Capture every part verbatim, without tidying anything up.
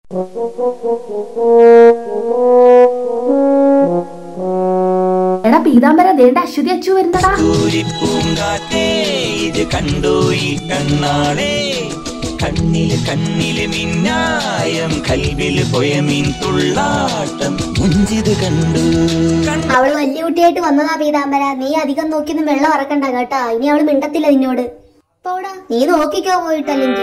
എടാ പീതാംബര ദേണ്ട അശ്വതി അച്ചു വരുന്നടാ. കണ്ണില് കണ്ണില് മിന്നായം കൽവില് പൊയമീൻ തുള്ളാട്ടം മുഞ്ചിത് കണ്ടു. അവള് വലിയ കുട്ടിയായിട്ട് വന്നതാ പീതാംബര. നീ അധികം നോക്കിയൊന്നും വെള്ളം ഇറക്കണ്ട കേട്ടാ. ഇനി അവള് മിണ്ടത്തില്ല നിന്നോട്. പോടാ, നീ നോക്കിക്കോ പോയിട്ടല്ലെങ്കിൽ.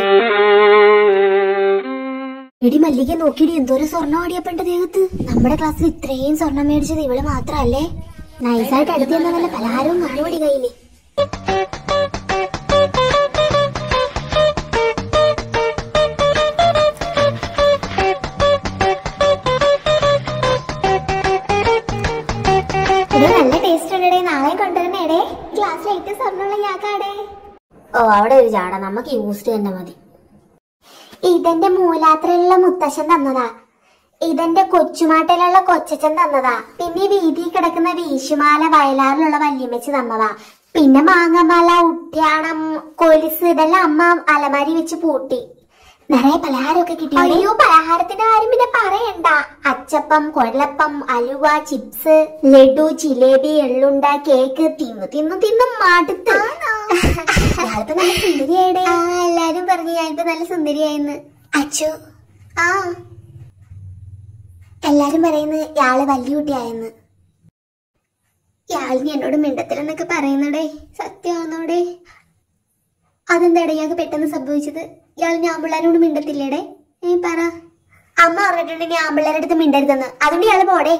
എടി മല്ലിക നോക്കിടി, എന്തോരം സ്വർണ്ണം ഓടിയപ്പണ്ട ദേഹത്ത്. നമ്മുടെ ക്ലാസ്സിൽ ഇത്രയും സ്വർണം മേടിച്ചത് ഇവള് മാത്രല്ലേ. നൈസായിട്ട് അടുത്ത് ചെന്ന വല്ല പലഹാരവും കാണുപടി കയ്യില്. നല്ല ടേസ്റ്റ് ഉണ്ടേ, നാളെ കൊണ്ടുവരണേടേ. ക്ലാസ്സിൽ ഏറ്റവും സ്വർണ്ണമുള്ള ഞാക്കാടേ. ഓ അവിടെ ഒരു ചാട, നമുക്ക് യൂസ് തന്നെ മതി. ഇതെന്റെ മൂലാത്രയിലുള്ള മുത്തശ്ശൻ തന്നതാ. ഇതെന്റെ കൊച്ചുമാട്ടിലുള്ള കൊച്ചച്ഛൻ തന്നതാ. പിന്നെ വീതിയിൽ കിടക്കുന്ന വീശുമാല വയലാറിലുള്ള വല്യമ്മച്ച് തന്നതാ. പിന്നെ മാങ്ങമാല, ഉട്ട്യാണം, കൊലുസ് ഇതെല്ലാം അമ്മ അലമാരി വെച്ച് പൂട്ടി. നിറയെ പലഹാരമൊക്കെ കിട്ടി. അയ്യോ, പലഹാരത്തിന്റെ കാര്യം പിന്നെ പറയണ്ട. അച്ചപ്പം, കൊഴലപ്പം, അലുവ, ചിപ്സ്, ലഡു, ജിലേബി, എള്ളുണ്ട, കേക്ക് തിന്നു തിന്നു തിന്നു മടുത്ത്. ഞാനിപ്പോ നല്ല സുന്ദരിയായിടേ. ആ എല്ലാരും പറഞ്ഞു ഞാനിപ്പോ നല്ല സുന്ദരിയായിന്ന്. അച്ചു ആ എല്ലാരും പറയുന്നു ഇയാള് വലിയ കുട്ടിയായെന്ന്. ഇയാളിന് എന്നോട് മിണ്ടത്തിലെന്നൊക്കെ പറയുന്നടേ. സത്യമാണോടെ? അതെന്താടേ ഇയാൾക്ക് പെട്ടെന്ന് സംഭവിച്ചത്? ഇയാളിന് ആമ്പിള്ളേരോട് മിണ്ടത്തില്ലേടേ? ഏ പറ. അമ്മ പറഞ്ഞിട്ടുണ്ടെങ്കിൽ ആമ്പിള്ളേരുടെ അടുത്ത് മിണ്ടരുതെന്ന്. അതുകൊണ്ട് ഇയാള് പോടേ.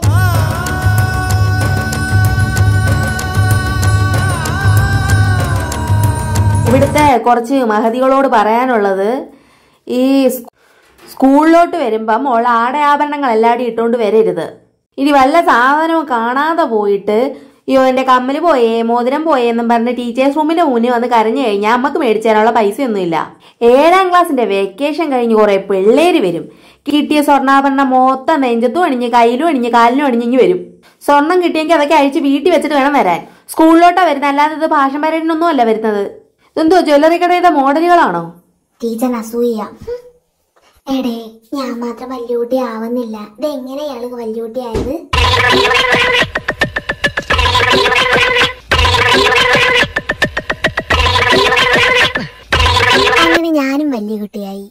ഇവിടുത്തെ കുറച്ച് മഹതികളോട് പറയാനുള്ളത്, ഈ സ്കൂളിലോട്ട് വരുമ്പം ഉള്ള ആടയാഭരണങ്ങൾ എല്ലാവരും ഇട്ടുകൊണ്ട് വരരുത്. ഇനി വല്ല സാധനവും കാണാതെ പോയിട്ട് അയ്യോ എൻ്റെ കമ്മല് പോയേ മോതിരം പോയേ എന്നും പറഞ്ഞ് ടീച്ചേഴ്സ് റൂമിന്റെ മുന്നിൽ വന്ന് കരഞ്ഞു കഴിഞ്ഞാൽ അമ്മക്ക് മേടിച്ചു തരാനുള്ള പൈസയൊന്നുമില്ല. ഏഴാം ക്ലാസ്സിന്റെ വെക്കേഷൻ കഴിഞ്ഞ് കുറെ പിള്ളേര് വരും. കിട്ടിയ സ്വർണ്ണാഭരണം മൊത്തം നെഞ്ചത്തും അണിഞ്ഞ് കയ്യിലും അണിഞ്ഞ് കാലിലും അണിഞ്ഞു വരും. സ്വർണം കിട്ടിയെങ്കിൽ അതൊക്കെ അഴിച്ച് വീട്ടിൽ വെച്ചിട്ട് വേണം വരാൻ. സ്കൂളിലോട്ടാ വരുന്നത്, അല്ലാതെ ഇത് ഭാഷ പരേഡിനൊന്നും അല്ല വരുന്നത്. ഇതെന്തോ ജ്വല്ലറി കടയുടെ മോഡലുകളാണോ? ടീച്ചർ അസൂയ. എടേ ഞാൻ മാത്രം വലിയ കുട്ടി ആവുന്നില്ല. ഇതെങ്ങനെ ഇയാള് വലിയ കുട്ടി ആയത്? അങ്ങനെ ഞാനും വലിയ കുട്ടിയായി.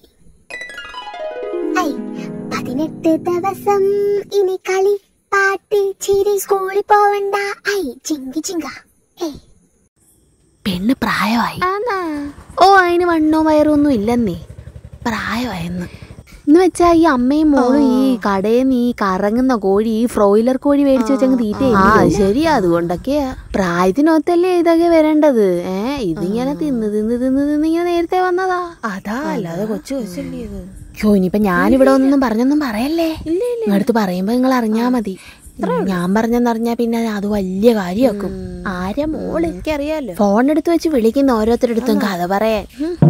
ഐ പതിനെട്ട് ദിവസം ഇനി കളി പാട്ട് ചിരി, സ്കൂളിൽ പോവണ്ട. ഐ ചിങ്കി ചിങ്ക. ഏയ് പെണ്ണ് പ്രായമായി. ഓ അതിന് വണ്ണോ വയറൊന്നും ഇല്ലെന്നേ, പ്രായമായെന്ന്. എന്ന് വെച്ചാ ഈ അമ്മയും മോളും ഈ കടയിൽ നിന്ന് ഈ കറങ്ങുന്ന കോഴി, ഈ ഫ്രോയിലർ കോഴി മേടിച്ചു വെച്ചങ്ങ് തീറ്റ. ആ ശരിയാ, അതുകൊണ്ടൊക്കെയാ. പ്രായത്തിനൊത്തല്ലേ ഇതൊക്കെ വരേണ്ടത്. ഏഹ് ഇതിങ്ങനെ തിന്ന് തിന്ന് തിന്ന് തിന്ന് ഇങ്ങനെ നേരത്തെ വന്നതാ. അതാ, അല്ലാതെ കൊച്ചു കൊച്ചല്ലേ ഇത്. യോ ഇനിയിപ്പൊ ഞാനിവിടെ ഒന്നും പറഞ്ഞൊന്നും പറയല്ലേ. നിങ്ങളടുത്ത് പറയുമ്പോ നിങ്ങൾ അറിഞ്ഞാ മതി. ഞാൻ പറഞ്ഞെന്നറിഞ്ഞാ പിന്നെ അത് വലിയ കാര്യമാക്കും. ആരാ മോള്? എനിക്കറിയാലോ. ഫോൺ എടുത്ത് വെച്ച് വിളിക്കുന്ന ഓരോരുത്തരടുത്തും കഥ പറയാൻ.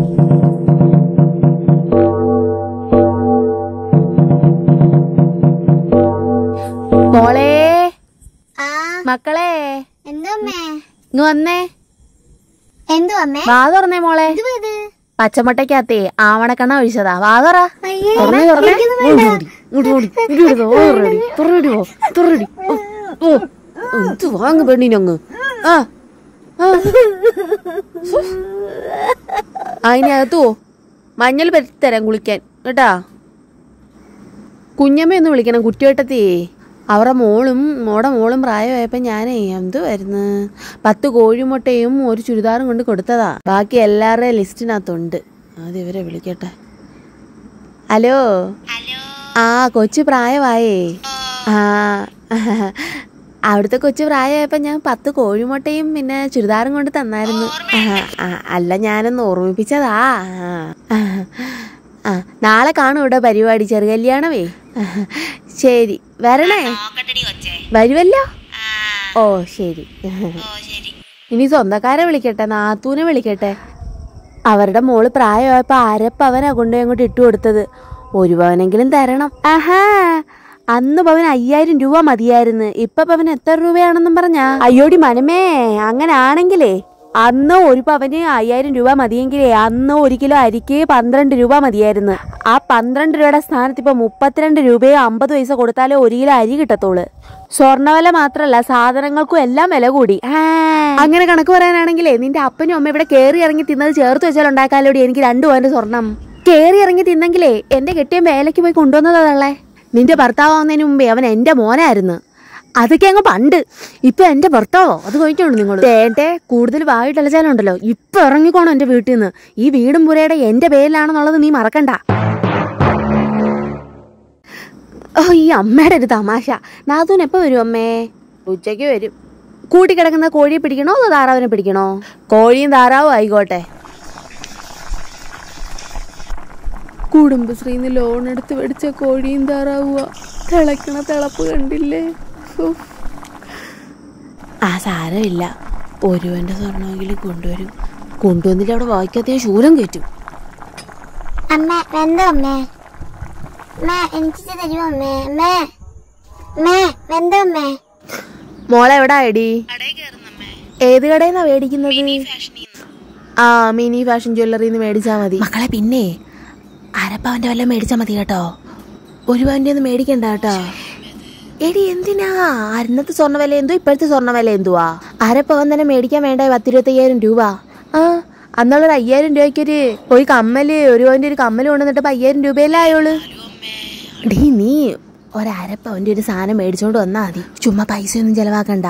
മോളെ, മക്കളെ, എന്തോമ്മേ? ഇങ്ങ് വന്നേ. എന്തോ അമ്മേ? വാ തുറന്നേ മോളെ. പച്ചമുട്ടക്കകത്തേ ആവണക്കണ്ണ ഒഴിച്ചതാ. വാ തുറ. വാങ്ങ് പെണ്ണിനങ്ങ്. ആ അതിനകത്തോ മഞ്ഞൾ പരത്തിത്തരാം കുളിക്കാൻ കേട്ടാ. കുഞ്ഞമ്മയൊന്ന് വിളിക്കണം കുറ്റിവട്ടത്തേ. അവരുടെ മോളും മോടെ മോളും പ്രായമായപ്പോൾ ഞാനേ എന്തുവായിരുന്നു പത്ത് കോഴിമുട്ടയും ഒരു ചുരിദാറും കൊണ്ട് കൊടുത്തതാ. ബാക്കി എല്ലാവരുടെയും ലിസ്റ്റിനകത്തുണ്ട്. അത് ഇവരെ വിളിക്കട്ടെ. ഹലോ. ആ കൊച്ചു പ്രായമായേ. ആ അവിടുത്തെ കൊച്ചു പ്രായമായപ്പോൾ ഞാൻ പത്ത് കോഴിമുട്ടയും പിന്നെ ചുരിദാറും കൊണ്ട് തന്നായിരുന്നു. അല്ല ഞാനൊന്ന് ഓർമ്മിപ്പിച്ചതാ. ആ നാളെ കാണും ഇവിടെ പരിപാടി, ചെറു കല്യാണമേ. ശരി വരണേ. വരുമല്ലോ. ഓ ശരി. ഇനി സ്വന്തക്കാരെ വിളിക്കട്ടെ, നാത്തൂനെ വിളിക്കട്ടെ. അവരുടെ മോള് പ്രായമായപ്പോ അരപ്പവനാ കൊണ്ടുപോയി അങ്ങോട്ട് ഇട്ടു കൊടുത്തത്. ഒരു പവനെങ്കിലും തരണം. ആഹാ അന്ന് പവൻ അയ്യായിരം രൂപ മതിയായിരുന്നു. ഇപ്പൊ പവൻ എത്ര രൂപയാണെന്നും പറഞ്ഞാ? അയ്യോടി മനമേ, അങ്ങനെ ആണെങ്കിലേ അന്ന് ഒരു പവന് അയ്യായിരം രൂപ മതിയെങ്കിലേ അന്ന് ഒരു കിലോ അരിക്ക് പന്ത്രണ്ട് രൂപ മതിയായിരുന്നു. ആ പന്ത്രണ്ട് രൂപയുടെ സ്ഥാനത്ത് ഇപ്പൊ മുപ്പത്തിരണ്ട് രൂപയോ അമ്പത് പൈസ കൊടുത്താലേ ഒരു കിലോ അരി കിട്ടത്തുള്ളൂ. സ്വർണ്ണവില മാത്രല്ല സാധനങ്ങൾക്കും എല്ലാം വില കൂടി. അങ്ങനെ കണക്ക് പറയാനാണെങ്കിലേ നിന്റെ അപ്പനും അമ്മ ഇവിടെ കയറി ഇറങ്ങി തിന്നത് ചേർത്ത് വെച്ചാൽ ഉണ്ടാക്കാലോടി എനിക്ക് രണ്ടു പവന്റെ സ്വർണം. കയറി ഇറങ്ങി തിന്നെങ്കിലേ എന്റെ കെട്ടിയും വേലയ്ക്ക് പോയി കൊണ്ടുവന്നതല്ലേ. നിന്റെ ഭർത്താവുന്നതിന് മുമ്പേ അവൻ എന്റെ മോനായിരുന്നു. അതൊക്കെ അങ്ങ് പണ്ട്. ഇപ്പൊ എന്റെ ഭർത്താവോ അത് കഴിഞ്ഞിട്ടുണ്ട് നിങ്ങൾ. തേട്ടെ കൂടുതൽ വായിട്ടലച്ചാലുണ്ടല്ലോ ഇപ്പൊ ഇറങ്ങിക്കോണം എന്റെ വീട്ടിൽ നിന്ന്. ഈ വീടും പുരയുടെ എന്റെ പേരിലാണെന്നുള്ളത് നീ മറക്കണ്ട. ഓ ഈ അമ്മയുടെ ഒരു തമാശ. നാത്തൂൻ എപ്പോ വരും അമ്മേ? ഉച്ചയ്ക്ക് വരും. കൂട്ടിക്കിടക്കുന്ന കോഴിയെ പിടിക്കണോ അതോ താറാവിനെ പിടിക്കണോ? കോഴിയും താറാവും ആയിക്കോട്ടെ. കുടുംബശ്രീന്ന് ലോൺ എടുത്ത് മേടിച്ച കോഴിയും താറാവുക. തിളക്കണ തിളപ്പ് കണ്ടില്ലേ? ആ സാരമില്ല, ഒരുവന്റെ സ്വർണ്ണമെങ്കിലും കൊണ്ടുവരും. കൊണ്ടുവന്നിട്ട് അവിടെ വായിക്കാത്ത ശൂലം കയറ്റും. അമ്മ വെന്തോ അമ്മേ? അമ്മേ എനിക്ക് തരുമോ അമ്മേ? അമ്മേ അമ്മേ വെന്തോ അമ്മേ? മോളെ എവിടാ എടി? ഏത് കടയിന്നാ മേടിക്കുന്നത്? ആ മിനി ഫാഷൻ ജ്വല്ലറിന്ന് മേടിച്ചാ മതി മക്കളെ. പിന്നെ അരപ്പവന്റെ വല്ലതും മേടിച്ചാ മതി കേട്ടോ. ഒരു പവന്റെ ഒന്നും മേടിക്കണ്ട കേട്ടോ. എടി എന്തിനാ? അന്നത്തെ സ്വർണ്ണ വില എന്തോ ഇപ്പോഴത്തെ സ്വർണ്ണ വില എന്തുവാ? അരപ്പവൻ തന്നെ മേടിക്കാൻ വേണ്ട പത്തിരുപത്തി അയ്യായിരം രൂപ. ആ അന്നുള്ളൊരു അയ്യായിരം രൂപയ്ക്കൊരു ഒരു കമ്മല് ഒരു പവന്റെ ഒരു കമ്മല് കൊണ്ടുവന്നിട്ട് അയ്യായിരം രൂപയല്ലേ ആയോള്. ഡീ നീ ഒരരപ്പവന്റെ ഒരു സാധനം മേടിച്ചോണ്ട് വന്നാ മതി. ചുമ്മാ പൈസ ഒന്നും ചെലവാക്കണ്ട.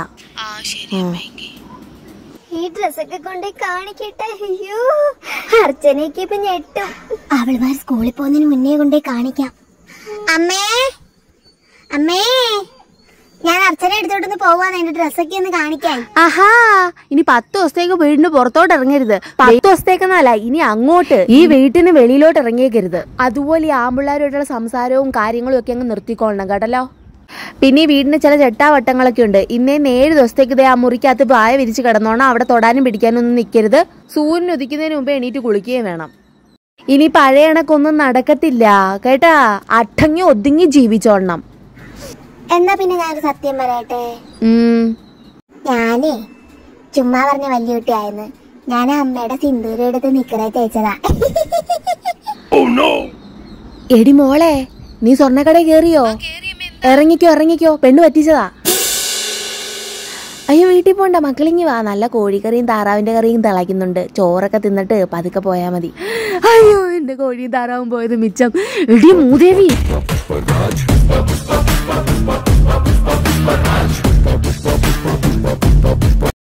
ഈ ഡ്രസ്സൊക്കെ കൊണ്ട് കാണിക്കട്ടെ. അയ്യോ അർച്ചനയ്ക്ക് ഇപ്പൊ ഞെട്ടും. അവൾമാർ സ്കൂളിൽ പോകുന്നതിന് മുന്നേ കൊണ്ടേ കാണിക്കാം. അമ്മേ അമ്മേ ഞാൻ അർച്ചന എടുത്തോട്ടൊന്ന് പോവാന്ന് എന്റെ ഡ്രസ്സൊക്കെ ഒന്ന് കാണിക്കാൻ. ആഹാ ഇനി പത്ത് ദിവസത്തേക്ക് വീടിന് പുറത്തോട്ട് ഇറങ്ങരുത്. പത്ത് ദിവസത്തേക്കെന്നല്ല ഇനി അങ്ങോട്ട് ഈ വീട്ടിന് വെളിയിലോട്ട് ഇറങ്ങിയേക്കരുത്. അതുപോലെ ഈ ആമ്പിള്ളാരോട്ടുള്ള സംസാരവും കാര്യങ്ങളും ഒക്കെ അങ്ങ് നിർത്തിക്കൊള്ളണം കേട്ടല്ലോ. പിന്നെ ഈ വീടിന് ചില ചെട്ടാവട്ടങ്ങളൊക്കെ ഉണ്ട്. ഇന്നേ ഏഴ് ദിവസത്തേക്ക് ഇതേ ആ മുറിക്കകത്ത് പായ വിരിച്ച് കിടന്നോണം. അവിടെ തൊടാനും പിടിക്കാനും ഒന്നും നിൽക്കരുത്. സൂര്യൻ ഉദിക്കുന്നതിന് മുമ്പ് എണീറ്റ് കുളിക്കുകയും വേണം. ഇനി പഴയ കണക്കൊന്നും നടക്കത്തില്ല കേട്ടാ. അടങ്ങി ഒതുങ്ങി ജീവിച്ചോളണം. എന്നാ പിന്നെ ഞാനൊരു സത്യം പറയട്ടെ. ഞാനേ ചുമ്മാ പറഞ്ഞ വലിയ കുട്ടിയായിരുന്നു. ഞാൻ അമ്മയുടെ സിന്ദൂരം എടുത്ത് നിക്കറേ തേച്ചതാ. എടി മോളെ നീ സ്വർണ്ണക്കടയിൽ കേറിയോ? ഇറങ്ങിക്കോ ഇറങ്ങിക്കോ പെണ്ണ് പറ്റിച്ചതാ. അയ്യോ വീട്ടിൽ പോണ്ട മക്കളിങ്ങി വാ. നല്ല കോഴിക്കറിയും താറാവിന്റെ കറിയും തിളയ്ക്കുന്നുണ്ട്. ചോറൊക്കെ തിന്നിട്ട് പതുക്കെ പോയാ മതി. അയ്യോ എന്റെ കോഴിയും താറാവും പോയത് മിച്ചം. എടി മൂദേവി.